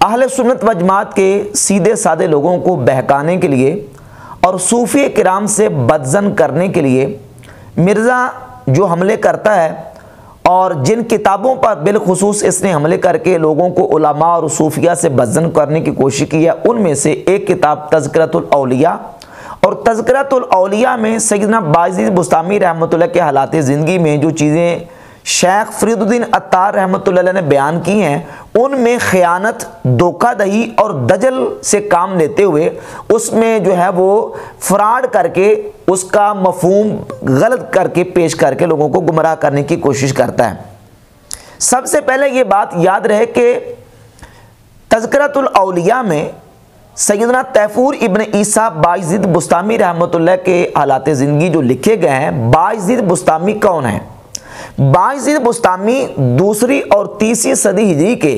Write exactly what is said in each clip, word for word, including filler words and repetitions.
अहले सुन्नत व जमात के सीधे साधे लोगों को बहकाने के लिए और सूफी किराम से बदजन करने के लिए मिर्ज़ा जो हमले करता है और जिन किताबों पर बिलखुसूस इसने हमले करके लोगों को उलमा और सूफिया से बदजन करने की कोशिश की है, उनमें से एक किताब तज़किरतुल औलिया, और तज़किरतुल औलिया में सैयदना बायज़ीद बुस्तामी रहमतुल्लाह के हालात ज़िंदगी में जो चीज़ें शेख फरीदुद्दीन अत्तार रहमतुल्लाह अलैह ने बयान की हैं उनमें ख़यानत, धोखाधड़ी और दजल से काम लेते हुए उसमें जो है वो फ्रॉड करके उसका मफहूम गलत करके पेश करके लोगों को गुमराह करने की कोशिश करता है। सबसे पहले ये बात याद रहे कि तज़किरतुल औलिया में सैयदना तैफूर इब्न ईसा बायज़ीद बुस्तामी रहमतुल्लाह के हालात ज़िंदगी जो लिखे गए हैं, बायज़ीद बुस्तामी कौन है? बायज़ीद बुस्तामी दूसरी और तीसरी सदी हिजरी के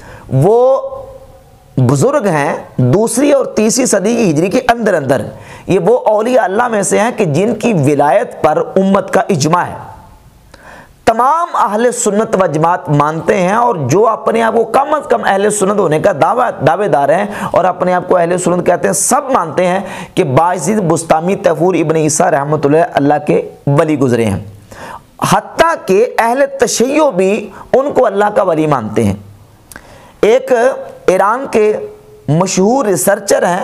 वो बुजुर्ग हैं, दूसरी और तीसरी सदी की हिजरी के अंदर अंदर ये वो औलिया अल्लाह में से हैं कि जिनकी विलायत पर उम्मत का इजमा है। तमाम अहले सुन्नत व जमात मानते हैं और जो अपने आप को कम अज कम अहले सुन्नत होने का दावा दावेदार हैं और अपने आप को अहले सुन्नत कहते हैं, सब मानते हैं कि बायज़ीद बुस्तामी तैफूर इब्न ईसा रहमतुल्लाह अल्लाह के वली गुजरे हैं। हत्ता के अहले तशय्यो भी उनको अल्लाह का वली मानते हैं। एक ईरान के मशहूर रिसर्चर हैं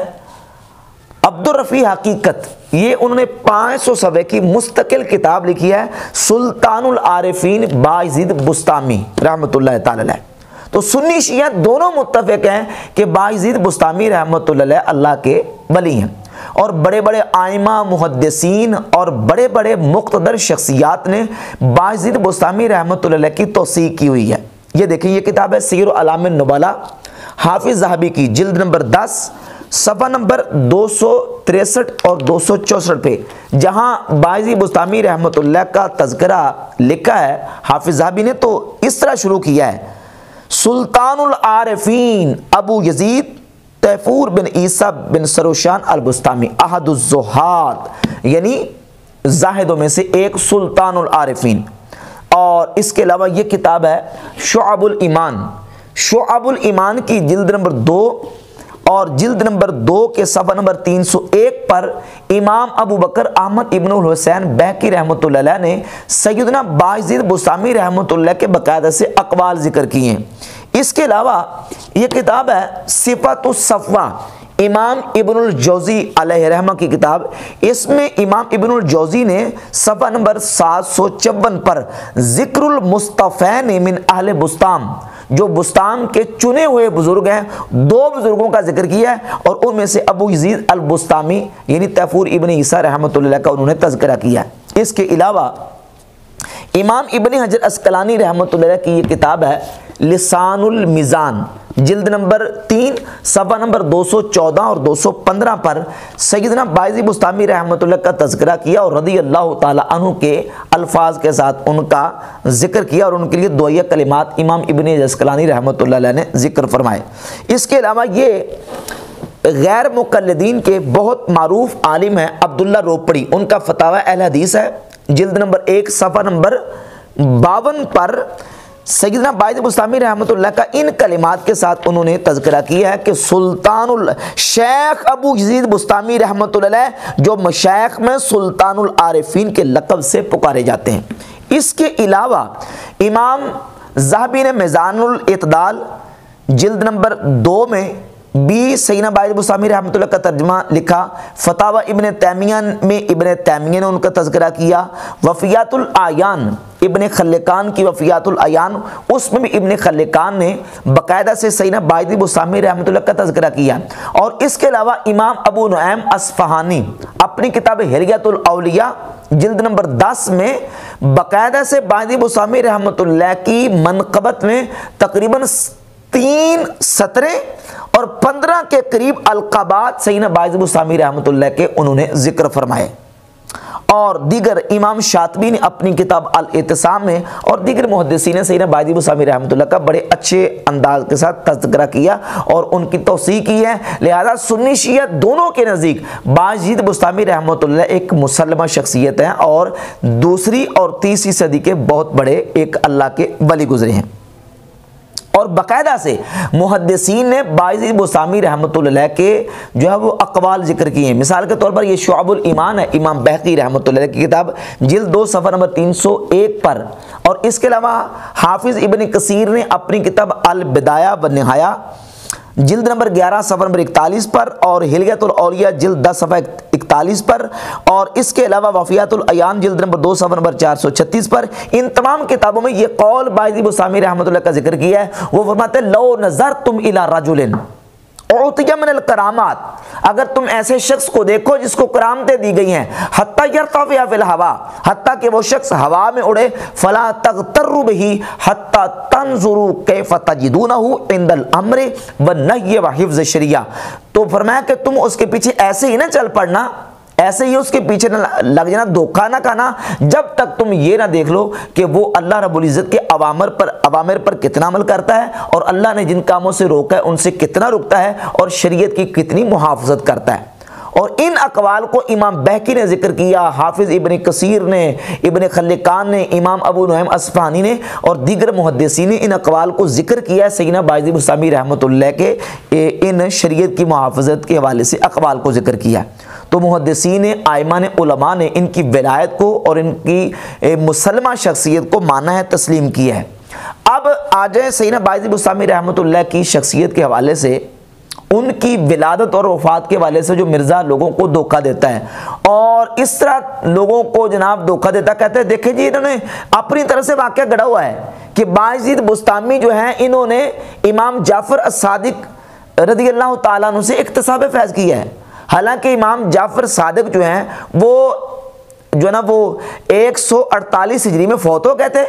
अब्दुल रफ़ी हकीकत, ये उन्होंने पाँच सौ सफ़े की मुस्तकिल किताब लिखी है सुल्तानुल आरिफीन बायज़ीद बुस्तामी रहमतुल्लाह ताला अलैह। तो सुन्नी शिया दोनों मुत्तफ़िक़ हैं कि बायज़ीद बुस्तामी रहमतुल्लाह अलैह अल्लाह के वली हैं और बड़े बड़े आइमा मुहद्दिसीन और बड़े बड़े मुक़्तदर शख्सियात ने बायज़ीद बुस्तामी रहमतुल्लाह अलैह की तौसीक़ की हुई है। ये देखिए, ये किताब है सीर अलामिन नुबला, हाफिज़ ज़हबी की, जिल्द नंबर दस, सफ़ा नंबर दो सौ तिरसठ और दो सौ चौसठ पे, जहाँ बायज़ीद बुस्तामी रहमतुल्लाह का तज़किरा लिखा है हाफिज़ ज़हबी ने, तो इस तरह शुरू किया है, सुल्तानुल आरिफीन Abu Yazid Tayfur bin Isa bin Sarushan al Bustami अहदुज़्ज़ुहाद, यानी जाहिदों में से एक सुल्तानुल आरिफीन। और इसके अलावा ये किताब है शुअबुल ईमान, शुअबुल ईमान की जिल्द नंबर दो और जिल्द नंबर दो के सफ़ा नंबर तीन सौ एक पर इमाम अबू बकर अहमद इब्न हुसैन बहकी रहमतुल्लाह अलैह ने सैयदना बायज़ीद बुस्तामी रहमतुल्लाह के बाकायदा से अक़वाल ज़िक्र किए हैं। इसके अलावा ये किताब है सिफ़ातुस सफ़वा, इमाम इब्नुल जौज़ी अलैहि रहमा की किताब। इसमें इमाम इब्नुल जौज़ी ने सफ़ा नंबर सात सौ चौवन पर ज़िक्रुल मुस्तफ़ैन मिन अहले बुस्ताम, जो बुस्ताम के चुने हुए बुजुर्ग हैं, दो बुजुर्गों का जिक्र किया है और उनमें से अबू यजीद अल बुस्तामी यानी तैफूर इब्न ईसा रहमतुल्लाह का उन्होंने तज़किरा किया है। इसके अलावा इमाम इब्न हजर अस्कलानी रहमतुल्लाह की ये किताब है लिसानुल मीज़ान, जिल्द नंबर तीन, सफ़ा नंबर दो सौ चौदह और दो सौ पंद्रह पर सैयदना बायज़ीद बुस्तामी रहमतुल्लाह का तज़किरा किया और रज़ी अल्लाह ताला अन्हु के अल्फाज के साथ उनका जिक्र किया और उनके लिए दुआया कलिमात इमाम इब्न अस्कलानी रहमतुल्लाह अलैह ने जिक्र फरमाए। इसके अलावा ये गैर मुक़ल्लिदीन के बहुत मारूफ आलिम हैं अब्दुल्ला रोपड़ी, उनका फतावा अहल हदीस है, जिल्द नंबर एक, सफ़ा नंबर बावन पर सैयदना बायज़ीद बुस्तामी रहमतुल्लाह का इन कलिमात के साथ उन्होंने तज़किरा किया है कि सुल्तानुल शेख अबू यजीद बुस्तामी रहमतुल्लाह जो मशाइख में सुल्तानुल आरिफीन के लक़ब से पुकारे जाते हैं। इसके अलावा इमाम ज़हबी ने मीज़ानुल इत्दाल जिल्द नंबर दो में बी सैयदना बायज़ीद बुस्तामी रहमतुल्लाह का तर्जुमा लिखा। फतावा इब्न तैमिया में इब्न तैमिया ने उनका तज़किरा किया। वफ़ियातुल आयान इब्न खल्लिकान की वफ़ियातुल आयान, उसमें भी इब्न खल्लिकान ने बाकायदा से सैयदना बायज़ीद बुस्तामी रहमतुल्लाह का तज़किरा किया। और इसके अलावा इमाम अबू नुऐम अस्फ़हानी अपनी किताब हिल्यतुल औलिया जिल्द नंबर दस में बाकायदा से बायज़ीद बुस्तामी रहमतुल्लाह की मनक़बत में तकरीबन तीन सतरें और पंद्रह के करीब अलक़ाबात सैयदना बायज़ीद बुस्तामी रहमतुल्लाह के उन्होंने जिक्र फरमाए। और दीगर इमाम शातिबी ने अपनी किताब अल इत्तिसाम में और दीगर मुहद्दिसीन ने सैयदना बायज़ीद बुस्तामी रहमतुल्लाह का बड़े अच्छे अंदाज के साथ तज़किरा किया और उनकी तौसीक़ की है। लिहाजा सुन्नी शिया दोनों के नज़दीक बायज़ीद बुस्तामी रहमतुल्लाह एक मुसल्लमा शख्सियत हैं और दूसरी और तीसरी सदी के बहुत बड़े एक अल्लाह के वली गुजरे हैं। और और बाकायदा से मुहद्दिसीन ने बायज़ीद बुस्तामी रहमतुल्लाह के जो है वो अक़वाल जिक्र किए हैं। मिसाल के तौर पर ये शुअबुल ईमान है इमाम बहक़ी रहमतुल्लाह की किताब, जिल्द दो सफ़ा नंबर तीन सौ एक पर। और इसके अलावा हाफिज़ इब्न कसीर ने अपनी किताब अल बिदाया व निहाया जिल्द नंबर ग्यारह सफ़ा नंबर इकतालीस पर, और हिलियतुल औलिया जिल्द दस सफ़ा इकतालीस पर, और इसके अलावा वफ़ियातुल अयान जिल्द नंबर दो सफ़ा नंबर चार सौ छत्तीस पर, इन तमाम किताबों में ये कौल बायज़ीद बुस्तामी रहमतुल्लाह का जिक्र किया है। वो फरमाते हैं लौ नज़रतुम इला रजुलिन उतिया मिनल करामात, अगर तुम ऐसे शख्स को देखो जिसको करामतें दी गई हैं, हत्ता यरतफ़िया फिल हवा, हत्ता कि वो शख्स हवा में उड़े, फला तग़तर्रु बिही हत्ता तंज़ुरु कैफ़ तजिदूनहु इंदल अम्रि व नह्य व हिफ्ज़ शरिया। तो फरमाया कि तुम उसके पीछे ऐसे ही ना चल पड़ना, ऐसे ही उसके पीछे न लग जाना, धोखा ना खाना, जब तक तुम ये ना देख लो कि वो अल्लाह रब्बुल इज़्ज़त के अवामर पर अवामिर पर कितना अमल करता है, और अल्लाह ने जिन कामों से रोका है उनसे कितना रुकता है, और शरीयत की कितनी मुहाफ़ज़त करता है। और इन अक़वाल को इमाम बहकी ने जिक्र किया, हाफिज़ इब्न कसीर ने, इब्न खल्लिकान ने, इमाम अबू नुअयम अस्फ़हानी ने और दीगर मुहद्दिसीन ने इन अक़वाल को जिक्र किया है सैयदना बायज़ीद बुस्तामी रहमतुल्लाह के इन शरीयत की मुहाफ़ज़त के हवाले से अक़वाल को जिक्र किया। तो मुहद्दिसीन ने, आइमा ने, उलमा ने इनकी विलायत को और इनकी मुसलमा शख्सियत को माना है, तस्लीम किया है। अब आ जाए सैयदना बायज़ीद बुस्तामी रहमतुल्लाह की शख्सियत के हवाले से, उनकी विलादत और वफ़ात के वाले से जो मिर्ज़ा लोगों को धोखा देता है और इस तरह लोगों को जनाब धोखा देता, कहते हैं देखें जी इन्होंने अपनी तरफ से वाक़या गढ़ा हुआ है कि बायज़ीद बुस्तामी जो है इन्होंने इमाम जाफ़र अस-सादिक रज़ी अल्लाह ताला अन्हु से इक्तिसाब फैज़ किया है। हालांकि इमाम जाफ़र सादिक जो हैं वो जो है ना वो एक सौ अड़तालीस हिजरी में फौत हो गए थे,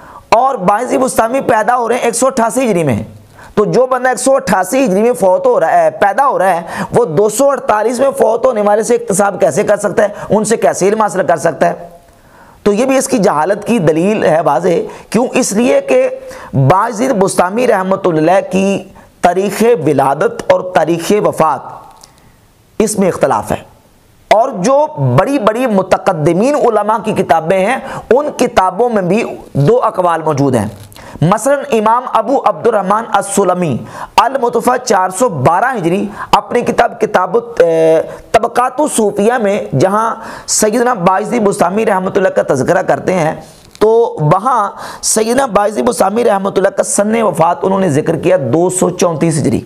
और बायज़ीद बुस्तामी पैदा हो रहे हैं एक सौ अट्ठासी हिजरी में। तो जो बंदा एक सौ अट्ठासी हिजरी में फौत हो रहा है, पैदा हो रहा है, वो दो सौ अड़तालीस में फौत होने वाले से इक्तिसाब कैसे कर सकता है, उनसे कैसे इल्म हासिल कर सकता है? तो ये भी इसकी जहालत की दलील है वाज़ेह। क्यों? इसलिए कि बायज़ीद बुस्तामी रहमतुल्लाह की तारीख़ विलादत और तारीख़ वफ़ात इसमें इख्तलाफ है, और जो बड़ी बड़ी मुतक़द्दिमीन उलमा की किताबें हैं उन किताबों में भी दो अक़वाल मौजूद हैं। मसलन इमाम अबू अब्दुर्रहमान अस-सुलमी अल-मुतफ़ा चार सौ बारह हिजरी अपनी किताब किताब तबक़ातु सूफ़िया में जहाँ सैयदना बायज़ीद बुस्तामी रहमतुल्लाह का तज़किरा करते हैं, तो वहाँ सैयदना बायज़ीद बुस्तामी रहमतुल्लाह का सन्ने वफ़ात उन्होंने ज़िक्र किया दो सौ चौंतीस हिजरी,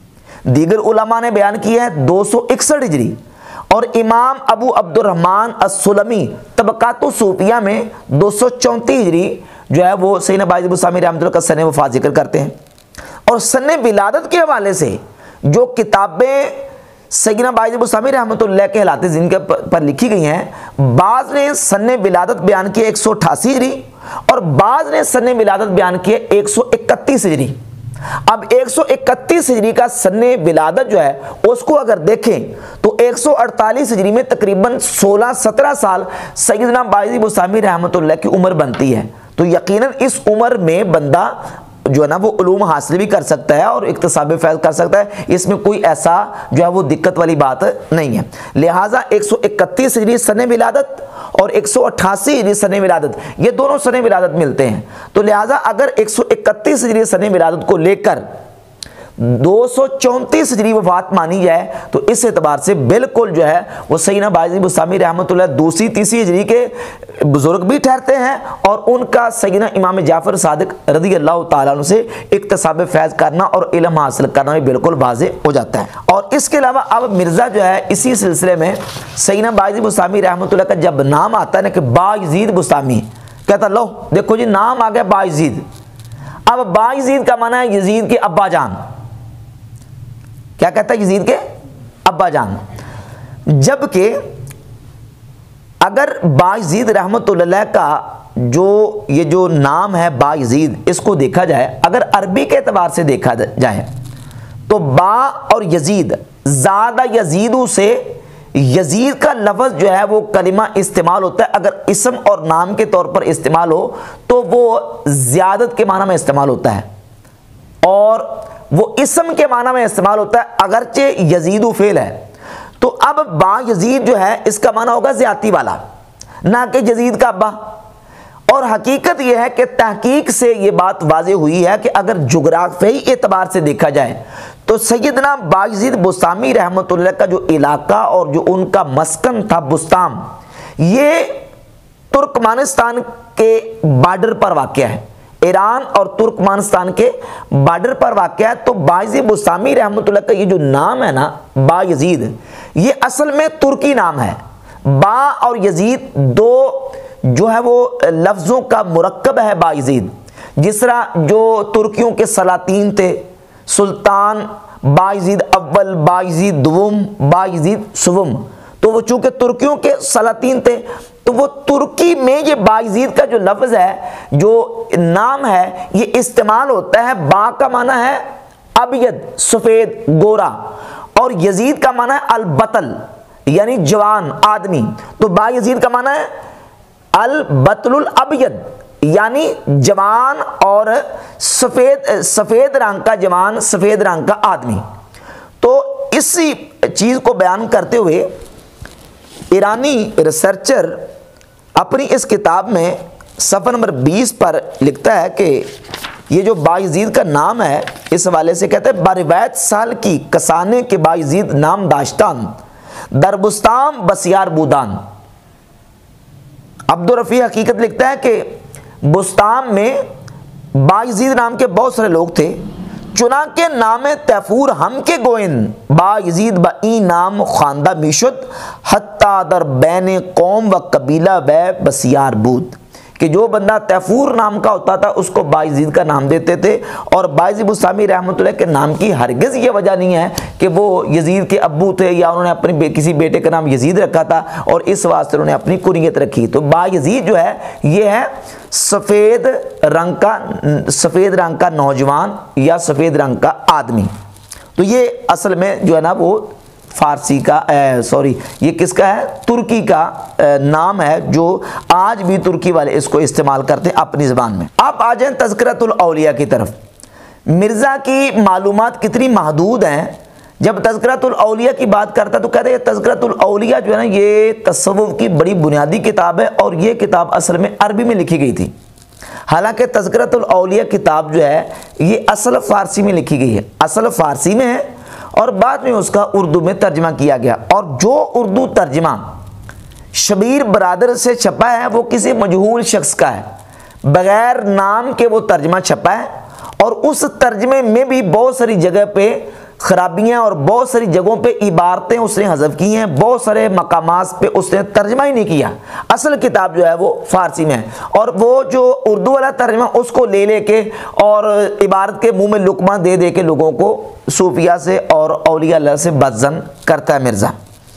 दीगर उलमा ने बयान किया है दो सौ इकसठ हिजरी, और इमाम अबू अब्दुर्रहमान अस-सुलमी तबक़ातु सूफ़िया में दो सौ चौंतीस हिजरी जो है वो सैयदना बायज़ीद बुस्तामी रहमतुल्लाह का सन्ने वफ़ात जिक्र करते हैं। और सन्ने विलादत के हवाले से जो किताबें सैयदना बायज़ीद बुस्तामी रहमतुल्लाह के हलाते जिनके पर लिखी गई हैं, बाज़ ने सन्ने विलादत बयान किया एक सौ अट्ठासी हिजरी और बाज़ ने सन्ने विलादत बयान किया एक सौ इकतीस हिजरी। अब एक सौ इकतीस हिजरी का सन्ने विलादत जो है उसको अगर देखें तो एक सौ अड़तालीस हिजरी में तकरीबन सोलह सत्रह साल सैयदना बायज़ीद बुस्तामी रहमतुल्लाह की उम्र बनती है। तो यकीनन इस उम्र में बंदा जो है ना वो उलूम हासिल भी कर सकता है और इक्तिसाब फैज़ कर सकता है, इसमें कोई ऐसा जो है वो दिक्कत वाली बात नहीं है। लिहाजा एक सौ इकतीस हिजरी सने विलादत और एक सौ अट्ठासी हिजरी सने विलादत, ये दोनों सने विलादत मिलते हैं। तो लिहाजा अगर एक सौ इकतीस हिजरी सने विलादत को लेकर दो सौ चौंतीस हिजरी वफ़ात मानी जाए तो इस एतबार से बिल्कुल जो है वो सैयदना बायज़ीद बुस्तामी रहमतुल्लाह दूसरी तीसरी हिजरी के बुज़ुर्ग भी ठहरते हैं, और उनका सैयदना इमाम जाफ़र सादिक रज़ी अल्लाह ताला अन्हु से इक्तिसाब फैज़ करना और इल्म हासिल करना भी बिल्कुल वाज़ेह हो जाता है। और इसके अलावा अब मिर्ज़ा जो है इसी सिलसिले में सैयदना बायज़ीद बुस्तामी रहमतुल्लाह का जब नाम आता है ना कि बायज़ीद बुस्तामी, कहता लो देखो जी नाम आ गया बायज़ीद। अब बायज़ीद का माना है यजीद के अब्बा जान, क्या कहता है यजीद के अब्बा जान। जबकि अगर बायज़ीद रहमतुल्लाह का जो ये जो नाम है बायज़ीद, इसको देखा जाए अगर अरबी के एतबार से देखा जाए तो बा और यजीद ज़्यादा यजीदू से यजीद का लफ्ज़ जो है वो कलिमा इस्तेमाल होता है, अगर इसम और नाम के तौर पर इस्तेमाल हो तो वो ज़्यादत के माना में इस्तेमाल होता है, और वो इसम के माना में इस्तेमाल होता है अगरचे यजीदु फेल है। तो अब बा यजीद जो है इसका माना होगा ज़्यादती वाला, ना कि यजीद का अब्बा। और हकीकत यह है कि तहकीक से ये बात वाज़े हुई है कि अगर जुगराफियाई एतबार से देखा जाए तो सैयदना बायज़ीद बुस्तामी रहमतुल्लाह का जो इलाका और जो उनका मस्कन था बुस्ताम, ये तुर्कमानिस्तान के बॉर्डर पर वाक़या है, ईरान और तुर्कमानिस्तान के बॉर्डर पर वाक़या है। तो बायज़ीद बुस्तामी रहमतुल्लाह का ये जो नाम है ना बायज़ीद, ये असल में तुर्की नाम है। बा और यजीद दो जो है वो लफ्ज़ों का मुरक्कब है बायज़ीद। जिस तरह जो तुर्कियों के सलातीन थे, सुल्तान बायज़ीद अव्वल, बायज़ीद दुवम, बायज़ीद सुवम, तो वो चूँकि तुर्कियों के सलातीन थे तो वो तुर्की में ये बायज़ीद का जो लफ्ज़ है, जो नाम है, ये इस्तेमाल होता है। बा का माना है अबयद, सफ़ेद, गोरा, और यजीद का माना है अलबतल यानी जवान आदमी। तो बायज़ीद का माना है अल बतलुल अबयद यानी जवान और सफ़ेद सफ़ेद रंग का जवान, सफ़ेद रंग का आदमी। तो इसी चीज़ को बयान करते हुए ईरानी रिसर्चर अपनी इस किताब में सफ़ा नंबर बीस पर लिखता है कि ये जो बायज़ीद का नाम है, इस हवाले से कहते हैं बारिवैत साल की कसाने के बायज़ीद नाम दाश्तान दरबुस्ताम बसियार बूदान। अब्दुल रफ़ी हकीकत लिखता है कि बुस्ताम में बायज़ीद नाम के बहुत सारे लोग थे। चुना के नाम तैफूर हम के गोइन बायज़ीद बई नाम खानदा मिशुद हत्ता दर बैन कौम व कबीला व बसियार बूद, कि जो बंदा तैफूर नाम का होता था उसको बायज़ीद का नाम देते थे। और बायज़ीद बुस्तामी रहमतुल्लाह के नाम की हरगिज़ ये वजह नहीं है कि वो यजीद के अब्बू थे या उन्होंने अपने बे, किसी बेटे का नाम यजीद रखा था और इस वास्ते उन्होंने अपनी कुनियत रखी। तो बायज़ीद जो है ये है सफ़ेद रंग का सफ़ेद रंग का नौजवान या सफ़ेद रंग का आदमी। तो ये असल में जो है ना वो फ़ारसी का सॉरी ये किसका है, तुर्की का ए, नाम है, जो आज भी तुर्की वाले इसको इस्तेमाल करते हैं अपनी ज़बान में। आप आ जाएँ तज़किरतुल औलिया की तरफ। मिर्ज़ा की मालूमात कितनी महदूद हैं। जब तज़किरतुल औलिया की बात करता तो कहते हैं तज़किरतुल औलिया जो है ना ये तसव्वुफ़ की बड़ी बुनियादी किताब है और ये किताब असल में अरबी में लिखी गई थी। हालांकि तज़किरतुल औलिया किताब जो है ये असल फ़ारसी में लिखी गई है, असल फ़ारसी में है और बाद में उसका उर्दू में तर्जमा किया गया। और जो उर्दू तर्जमा शबीर बरादर से छपा है वो किसी मजहूल शख्स का है, बग़ैर नाम के वो तर्जमा छपा है और उस तर्जमे में भी बहुत सारी जगह पे ख़राबियाँ और बहुत सारी जगहों पे इबारतें उसने हज़फ की हैं, बहुत सारे मकामात पे उसने तर्जमा ही नहीं किया। असल किताब जो है वो फ़ारसी में है और वो जो उर्दू वाला तर्जमा उसको ले लेके और इबारत के मुंह में लुकमा दे दे के लोगों को सूफिया से और औलिया अल्लाह से बदज़न करता है मिर्ज़ा।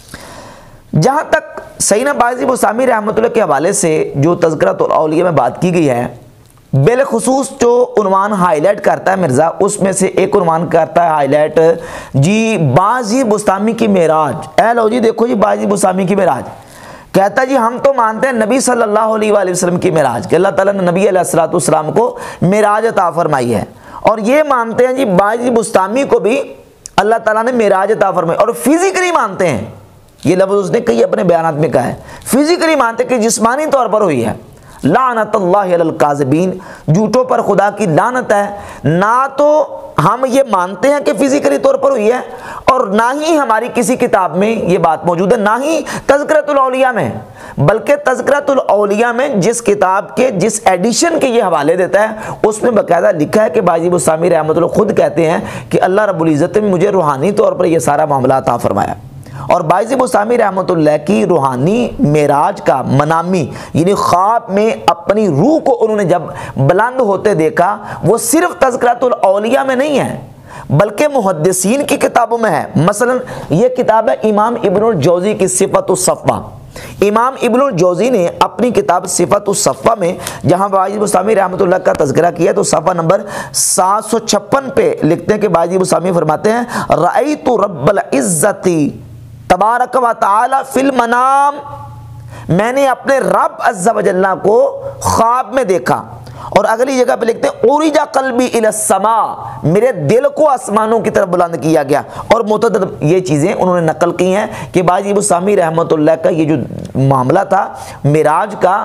जहाँ तक सैयदना बायज़ीद बुस्तामी रहमतुल्लाह के हवाले से जो तज़किरतुल औलिया में बात की गई है, बिलखुसूस जो उन्वान हाईलाइट करता है मिर्ज़ा, उसमें से एक उन्वान करता है हाईलाइट जी बायज़ीद बुस्तामी की मेराज। ए लो जी देखो जी बायज़ीद बुस्तामी की मेराज। कहता जी हम तो मानते हैं नबी सल्लल्लाहु अलैहि वसल्लम की मेराज कि अल्लाह ताला ने नबी अलैहिस्सलातु वस्सलाम को मेराज अता फरमाई है और ये मानते हैं जी बायज़ीद बुस्तामी को भी अल्लाह ताला ने मेराज अता फरमाई और फिज़िकली मानते हैं। ये लफ्ज़ उसने कई अपने बयानात में कहा है, फिज़िकली मानते कि जिस्मानी तौर पर हुई है। लानतुल्लाहि अलल काज़िबीन, झूठों पर खुदा की लानत है। ना तो हम ये मानते हैं कि फिजिकली तौर पर हुई है और ना ही हमारी किसी किताब में ये बात मौजूद है, ना ही तज़किरतुल औलिया में, बल्कि तज़किरतुल औलिया में जिस किताब के जिस एडिशन के ये हवाले देता है उसमें बाकायदा लिखा है कि बायज़ीद बुस्तामी रहमतुल्लाह खुद कहते हैं कि अल्लाह रब्बुल इज़्ज़त ने मुझे रूहानी तौर पर यह सारा मामला अता फरमाया। और बायज़ीद बुस्तामी रहमतुल्लाह की रूहानी मेराज का मनामी यानी ख्वाब में अपनी रूह को उन्होंने जब बुलंद होते देखा, वो सिर्फ तज़किरतुल औलिया में नहीं है बल्कि मुहद्दिसीन की किताबों में है। मसलन ये किताब है इमाम इब्नुल जौज़ी की सिफ़तुस सफ़वा। इमाम इब्नुल जौज़ी ने अपनी किताब सिफ़तुस सफ़वा में जहाँ बायज़ीद बुस्तामी रहमतुल्लाह का तज़किरा किया तो सफ़ा नंबर सात सौ छप्पन पे लिखते हैं कि बायज़ीद बुस्तामी फरमाते हैं रअयतु रब्बल इज़्ज़ती तबारक व तआला फिल मनाम, मैंने अपने रब अज़्ज़ा व जल्ला को ख्वाब में देखा। और अगली जगह पे लिखते हैं उरिजा कल्बी इला समा, मेरे दिल को आसमानों की तरफ बुलंद किया गया। और मुतअद्दिद ये चीज़ें उन्होंने नकल की हैं कि बायज़ीद बुस्तामी रहमतुल्लाह का ये जो मामला था मिराज का,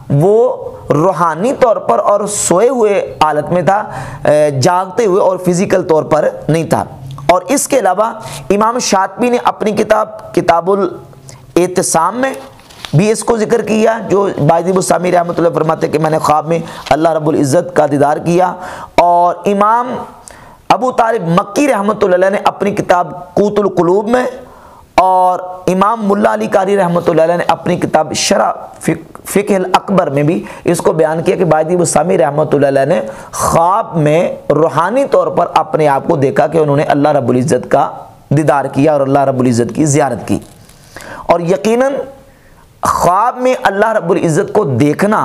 वो रूहानी तौर पर और सोए हुए हालत में था, जागते हुए, और फिज़िकल तौर पर नहीं था। और इसके अलावा इमाम शातिबी ने अपनी किताब किताबुल एतिसाम में भी इसको जिक्र किया, जो बायज़ी बुस्तामी रहमतुल्लाह फरमाते कि मैंने ख्वाब में अल्लाह रब्बुल इज़्ज़त का दीदार किया। और इमाम अबू तालिब मक्की रहमतुल्लाह अलैह ने अपनी किताब क़ूतुल क़ुलूब में, और इमाम मुल्ला अली कारी रहमतुल्लाह अलैह ने अपनी किताब शरह फ़िक़्ह अकबर में भी इसको बयान किया कि बायज़ी बुस्तामी रहमतुल्लाह अलैह ने ख्वाब में रूहानी तौर पर अपने आप को देखा कि उन्होंने अल्लाह रब्बुल इज़्ज़त का दीदार किया और अल्लाह रब्बुल इज़्ज़त की ज़ियारत की। और यकीनन ख्वाब में अल्लाह रब्बुल इज़्ज़त को देखना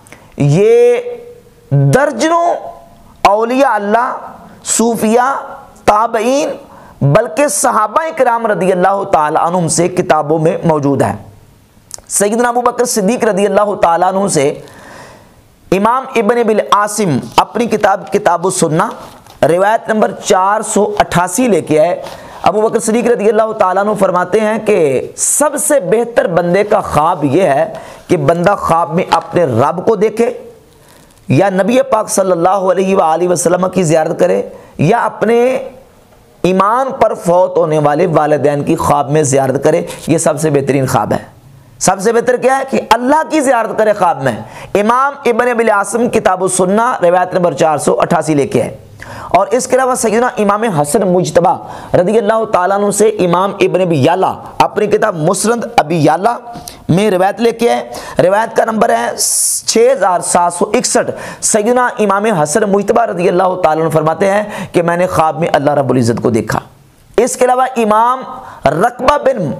ये दर्जनों औलिया अल्लाह, सूफिया, ताबईन, बल्कि सहाबा इकराम रदी अल्लाह ताला अन्हुम से किताबों में मौजूद है। सैयदना अबू बकर सिद्दीक़ रदी अल्लाह ताला अन्हु से इमाम इब्न बिल आसिम अपनी किताब किताबुस सुन्ना रिवायत नंबर चार सौ अट्ठासी लेके आए। अबू बकर सिद्दीक़ रदी अल्लाह ताला अन्हु फरमाते हैं कि सबसे बेहतर बंदे का ख्वाब यह है कि बंदा ख्वाब में अपने रब को देखे, या नबी पाक सल्लल्लाहु अलैहि वसल्लम की ज़ियारत करे, या अपने ईमान पर फौत होने वाले वालिदैन की ख्वाब में ज़ियारत करे। ये सबसे बेहतरीन ख्वाब है। सबसे बेहतर क्या है कि अल्लाह की ज़ियारत करे ख्वाब में। इमाम इब्न बिल आसिम किताबुस सुन्ना रिवायत नंबर चार सौ अट्ठासी लेके है। और इसके अलावा सैयदना इमाम हसन मुज्तबा रज़ी अल्लाह ताला अन्हु से इमाम इब्न अबी याला अपनी किताब मुस्नद अबी याला में रिवायत लेके है। रिवायत का नंबर है छः हज़ार सात सौ इकसठ। सैयदना इमाम हसन मुज्तबा रज़ी अल्लाह ताला अन्हु फरमाते हैं कि मैंने ख्वाब में अल्लाह रब्बुल इज़्ज़त को देखा। इसके अलावा इमाम रकबा बिन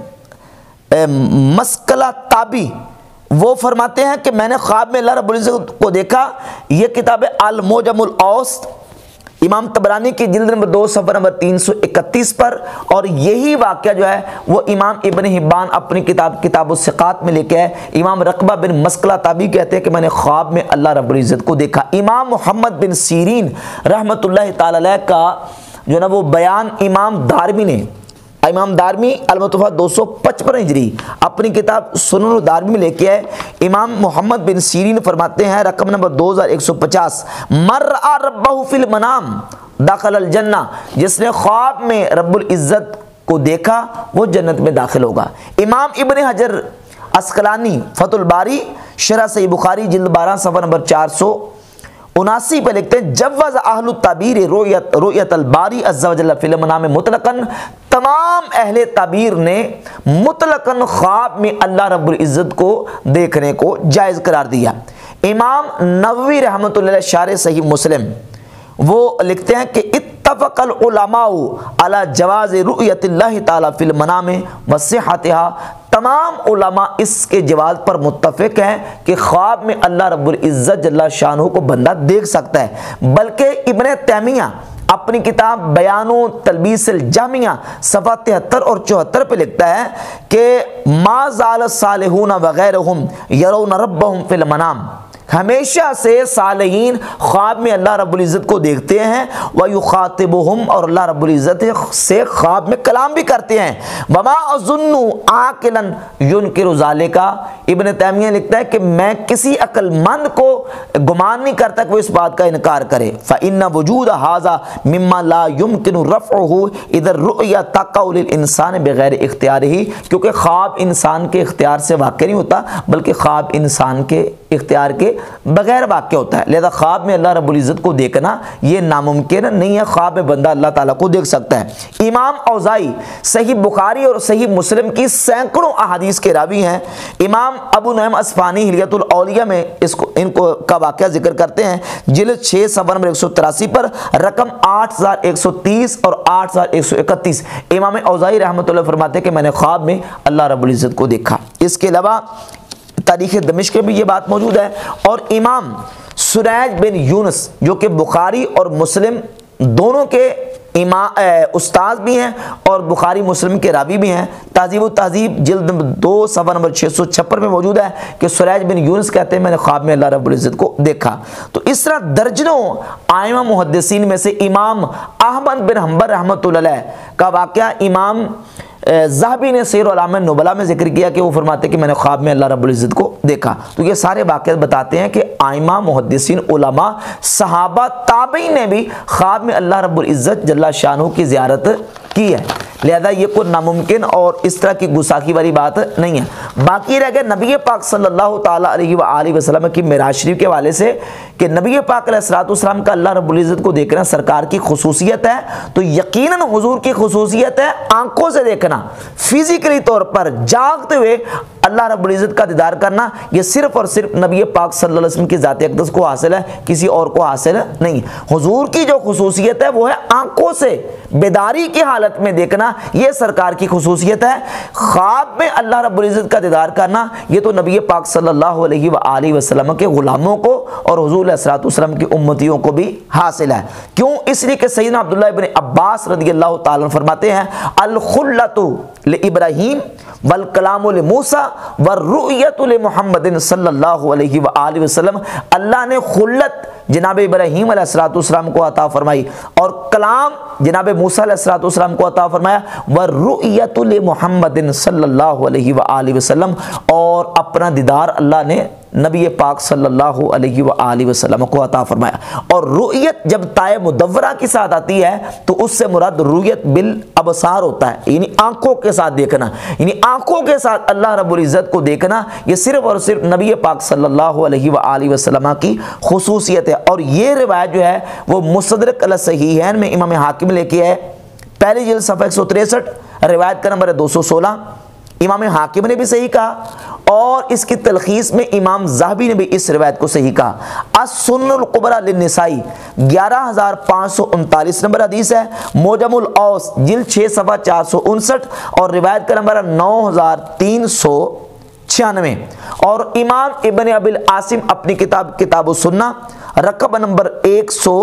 मस्कला ताबी वो फरमाते हैं कि मैंने ख्वाब में अल्लाह रब्बुल इज़्ज़त को देखा। ये किताब अल मुजमुल औसत इमाम तबरानी की जिल्द नंबर दो सफ़र नंबर तीन सौ इकतीस पर, और यही वाक़या जो है वो इमाम इब्न हिब्बान अपनी किताब किताबुस सिक़ात में लेके है। इमाम रकबा बिन मस्कला ताबी कहते हैं कि मैंने ख्वाब में अल्लाह रब्बुल इज़्ज़त को देखा। इमाम मोहम्मद बिन सीरीन रहमतुल्लाह ताला अलैह का जो ना वो बयान इमाम दारमी ने, इमाम दारमी अल-मुतवफ़्फ़ा दो सौ पचपन हिजरी अपनी किताब सुनन दारमी में लेके आए। इमाम मोहम्मद बिन सीरीन फरमाते हैं रकम नंबर दो हज़ार एक सौ पचास, मर्रा रब्बहु फिल मनाम दाखिल जन्ना, जिसने ख्वाब में रब्बुल इज़्ज़त को देखा वो जन्नत में दाखिल होगा। इमाम इब्न हजर अस्कलानी फतुल बारी शरह सही बुखारी जिल्द बारह सफ़र नंबर चार सौ उनासी पे लिखते हैं जव्वज़ अहलु ताबीर रुयत रुयत अल बारी अज़्ज़ा व जल्ल फिल मनाम मुतलकन, तमाम अहले ताबीर ने मुतलकन ख्वाब में अल्लाह रब्बुल इज़्ज़त को देखने को जायज़ करार दिया। इमाम नववी रहमतुल्लाह अलैह शारे सही मुस्लिम वो लिखते हैं कि इत्तफ़क़ल उलमाउ अला जवाज़ रुयतिल्लाहि ताला फिल मनाम व सिहतिहा, तमाम उलमा इसके जवाज़ पर मुत्तफ़िक़ हैं कि ख्वाब में अल्लाह रब्बुल इज़्ज़त जल्ला शानहू को बंदा देख सकता है। बल्कि इब्न तैमिया अपनी किताब बयानु तलबीसिल जामिया सफ़ा तिहत्तर और चौहत्तर पे लिखता है कि मा ज़ाल सालिहून वग़ैरहुम यरौन रब्बहुम फिल मनाम, हमेशा से सालिहीन ख्वाब में अल्लाह रब्बुल इज़्ज़त को देखते हैं। व युखातिबुहुम, और अल्लाह रब्बुल इज़्ज़त से ख्वाब में कलाम भी करते हैं। वमा अज़ुन्नु आकिलन युनकिरु ज़ालिका, इब्न तैमिया लिखता है कि मैं किसी अक्लमंद को गुमान नहीं करता कि वो इस बात का इनकार करे। फ़इन्ना वजूद हाज़ा मिम्मा ला युमकिनु रफ़उहु इधर रुया तक़उ लिल इंसान बगैर इख्तियारिही, क्योंकि ख्वाब इंसान के इख्तियार से वाक़ई नहीं होता बल्कि ख्वाब इंसान के इख्तियार के बगैर वाक़या होता है। लिहाजा ख्वाब में अल्लाह रब्बुल इज़्ज़त को देखना ये नामुमकिन नहीं है। ख्वाब में बंदा अल्लाह ताला को देख सकता है। इमाम औज़ाई सही बुखारी और सही मुस्लिम की सैकड़ों अहादीस के रावी हैं। इमाम अबू नईम अस्फ़हानी हिलियतुल औलिया में इसको इनको का वाक़या जिक्र करते हैं जिल्द छः सफ़र नंबर एक सौ तिरासी पर रकम आठ हज़ार एक सौ तीस और आठ हज़ार एक सौ इकतीस। इमाम औज़ाई रहमतुल्लाह फरमाते हैं कि मैंने ख्वाब में अल्लाह रब्बुल इज़्ज़त को देखा। इसके अलावा तारीख़ दमिश्क में भी ये बात मौजूद है। और इमाम सुरैज बिन यूनुस जो कि बुखारी और मुस्लिम दोनों के इमाम उस्ताद भी हैं और बुखारी मुस्लिम के रावी भी हैं। तहजीब तहजीब जिल्द दो सफ़ा नंबर छः सौ छप्पन में मौजूद है कि सुरैज बिन यूनुस कहते हैं मैंने ख्वाब में अल्लाह रब्बुल इज़्ज़त को देखा। तो इस तरह दर्जनों आइमा मुहद्दिसीन में से इमाम अहमद बिन हंबल रहमतुल्लाह अलैह का वाक़या इमाम ज़हाबी ने सीर उल-आम नुबला में जिक्र किया कि वो फरमाते कि मैंने ख्वाब में अल्लाह रब्बुल इज़्ज़त को देखा। तो ये सारे वाक़यात बताते हैं कि आइमा मुहद्दिसीन उलमा सहाबा ताबईन ने भी ख्वाब में अल्लाह रब्बुल इज़्ज़त जल्ला शानहू की ज़ियारत की है। लिहाजा ये कोई नामुमकिन और इस तरह की गुस्ताखी वाली बात नहीं है। बाकी रह गया नबी पाक सल्लल्लाहु ताला अलैहि व आलिहि वसल्लम की मेराज शरीफ के हवाले से कि नबी पाक अलैहिस्सलाम का अल्लाह रब्बुल इज़्ज़त को देखना सरकार की खुसूसियत है। तो यकीनन हुजूर की खुसूसियत है आंखों से देखना, फिजिकली तौर पर जागते हुए अल्लाह रब्बुल इज़्ज़त का दीदार करना। ये सिर्फ और सिर्फ नबी पाक सल्लल्लाहु अलैहि वसल्लम की ज़ात अक़दस को हासिल है, किसी और को हासिल नहीं। हुजूर की जो खुसूसियत है वो है आंखों से बेदारी की हालत में देखना, ये सरकार की खुसूसियत है। ख्वाब में अल्लाह रब्बुल इज़्ज़त का दीदार करना ये तो नबी पाक सल्लल्लाहु अलैहि व आलिहि वसल्लम के गुलामों को और हुजूर अलैहिस्सलातु वस्सलाम की उम्मतियों को भी हासिल है। क्यों? इसलिए कि सैयदना अब्दुल्लाह इब्न अब्बास रज़ियल्लाहु ताला फरमाते हैं अल खुल्लतु लि इब्राहीम वल कलामु लि मूसा व रुयतु लि मुहम्मदिन सल्लल्लाहु अलैहि व आलिहि वसल्लम। अल्लाह ने खुल्लत जनाब इब्राहीम अलैहिस्सलातु वस्सलाम को अता फरमाई और कलाम जनाब मूसा अलैहिस्सलातु वस्सलाम को अता फरमाया व रुयतु लि मुहम्मदिन सल्लल्लाहु अलैहि व आलिहि वसल्लम, और अपना दीदार अल्लाह ने नबी पाक सल्लल्लाहु अलैहि व आलिहि वसल्लम को अता फरमाया। और रुयत जब ताए मुदव्वरा के साथ आती है तो उससे मुराद रुयत बिल अबसार होता है, यानी आंखों के साथ देखना, यानी आंखों के साथ अल्लाह रब्बुल इज़्ज़त को देखना। ये सिर्फ और सिर्फ नबी पाक सल्लल्लाहु अलैहि व आलिहि वसल्लम की खुसूसियत है। और ये रिवायत जो है वो मुस्तदरक अल सहीहैन में इमाम हाकिम लेके है, पहली जिल्द सफ़ा एक सौ तिरसठ, रिवायत का नंबर है दो सौ सोलह। इमाम हाकिम ने भी सही कहा और इसकी तलखीस में इमाम ज़हाबी ने भी इस रिवायत को सही कहा। अस-सुन्नुल कुबरा लिन-निसाई ग्यारह हज़ार पाँच सौ उनतालीस नंबर हदीस है, मोजमुल औस जिल्द छः सफ़ा चार सौ उनसठ और रिवायत का नंबर है नौ हज़ार तीन सौ छियानवे। और इमाम इब्न अबिल आसिम अपनी किताब किताबुस सुन्ना रकब नंबर एक सौ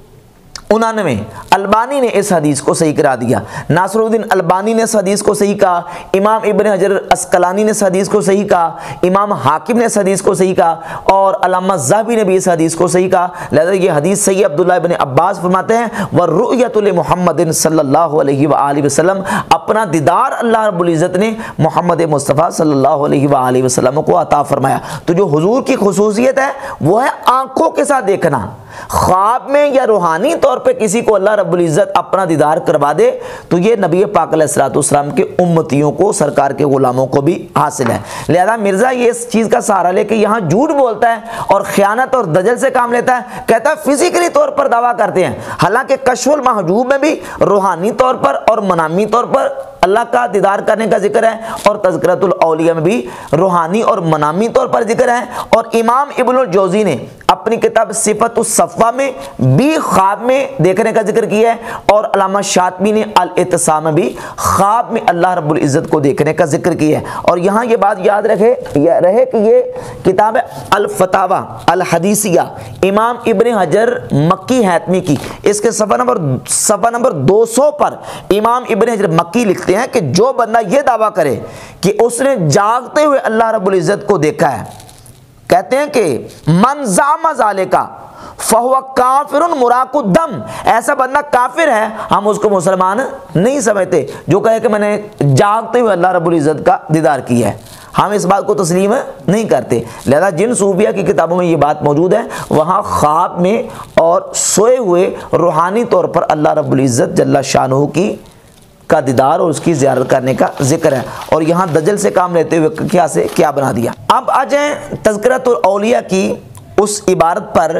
उनानवे अलबानी ने इस हदीस को सही करा दिया। नासरुद्दीन अलबानी ने इस हदीस को सही कहा, इमाम इब्न हजर अस्कलानी ने इस हदीस को सही कहा, इमाम हाकिम ने इस हदीस को सही कहा और अल्लामा ज़हाबी ने भी इस हदीस को सही कहा। लिहाजा ये हदीस सही। अब्दुल्लाह इब्न अब्बास फरमाते हैं व रुयतु लि मुहम्मदिन सल्लल्लाहु अलैहि व आलिहि वसल्लम, अपना दीदार अल्लाह रब्बुल इज़्ज़त ने मोहम्मद मुस्तफ़ा सल्लल्लाहु अलैहि व आलिहि वसल्लम को अता फरमाया। तो जो हुजूर की खुसूसियत है वो है आंखों के साथ देखना। ख्वाब में या रूहानी तौर पे किसी को अल्लाह रब्बुल इज़्ज़त अपना दीदार करवा दे तो ये नबी पाक अलैहिस्सलातु वस्सलाम के उम्मतियों को, सरकार के गुलामों को भी हासिल है। लिहाजा मिर्ज़ा ये इस चीज़ का सहारा लेके यहाँ झूठ बोलता है और ख़यानत और दजल से काम लेता है। कहता है फिजिकली तौर पर दावा करते हैं, हालांकि कश्फुल महजूब में भी रूहानी तौर पर और मनामी तौर पर अल्लाह का दीदार करने का जिक्र है और तज़किरतुल औलिया में भी रूहानी और मनामी तौर पर जिक्र है। और इमाम इब्नुल जौज़ी ने अपनी किताब सिफ़तुस सफ़ा में भी ख्वाब में देखने का जिक्र किया है और अल्लामा शातिबी ने अल इत्तिसाम में भी ख्वाब में अल्लाह रब्बुल इज़्ज़त को देखने का जिक्र किया है। और यहाँ ये बात याद रखे या रहे कि ये किताब है अल फतावा अल हदीसिया इमाम इब्न हजर मक्की हैतमी की, इसके सफ़ा नंबर सफ़ा नंबर दो सौ पर इमाम इब्न हजर मक्की लिखते हैं कि जो बंदा ये दावा करे कि उसने जागते हुए अल्लाह रब्बुल इज़्ज़त को देखा है, कहते हैं कि मन ज़ामा ज़ालिका फहुवा काफिरुन मुराकुद्दम, ऐसा बंदा काफिर है, हम उसको मुसलमान नहीं समझते जो कहे कि मैंने जागते हुए अल्लाह रब्बुल इज़्ज़त का दीदार किया है। हम इस बात को तस्लीम नहीं करते। लिहाजा जिन सूफिया की किताबों में ये बात मौजूद है वहाँ ख्वाब में और सोए हुए रूहानी तौर पर अल्लाह रब्बुल इज़्ज़त जल्ला शानहू की का दीदार और उसकी ज़ियारत करने का जिक्र है। और यहाँ दजल से काम लेते हुए क्या से क्या बना दिया। अब आ जाए तज़किरतुल औलिया की उस इबारत पर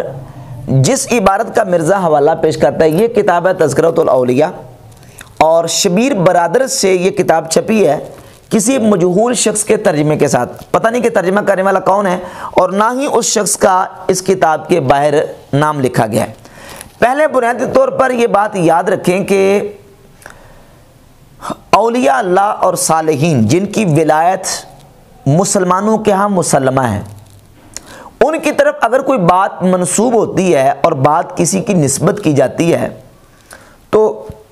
जिस इबारत का मिर्ज़ा हवाला पेश करता है। ये किताब है तज़किरतुल औलिया और शबीर बरादर से ये किताब छपी है किसी मजहूल शख्स के तर्जमे के साथ। पता नहीं कि तर्जमा करने वाला कौन है और ना ही उस शख्स का इस किताब के बाहर नाम लिखा गया है। पहले बुनियादी तौर पर यह बात याद रखें कि औलिया अल्लाह और सालिहीन जिनकी विलायत मुसलमानों के यहाँ मुसल्लमा है, उनकी तरफ अगर कोई बात मंसूब होती है और बात किसी की निस्बत की जाती है तो